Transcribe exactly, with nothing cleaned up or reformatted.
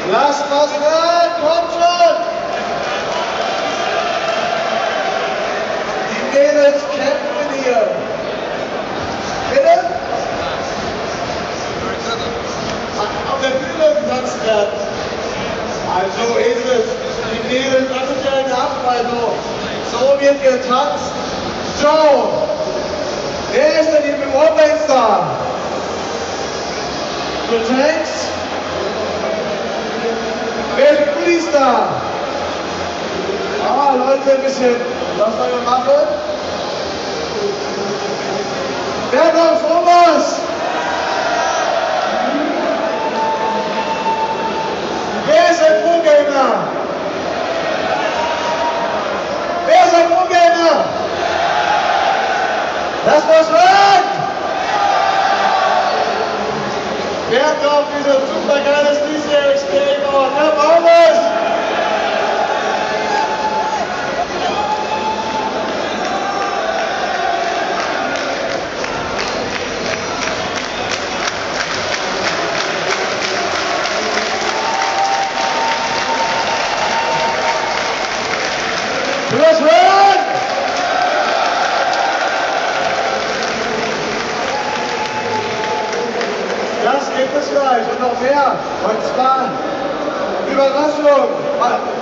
Lasst was hören, kommt schon! Die Mädels kämpfen hier. Bitte? Auf der Bühne getanzt werden. Also ist es. Die Mädels offiziellen ab, also so wird getanzt. Joe! Wer ist denn hier mit dem Wargaming da? The Tanks? Wer ist mit Goodies da? Ah, Leute, ein bisschen. Was wollen wir machen? Wer hat noch sowas? Wer ist ein Pro-Gamer? Wer ist ein Pro-Gamer? Lass was hören! Wer hat noch dieses super geiles D C X-Game-Board? Wer braucht es? Was hören? Das gibt es gleich und noch mehr. Und zwar Überraschung.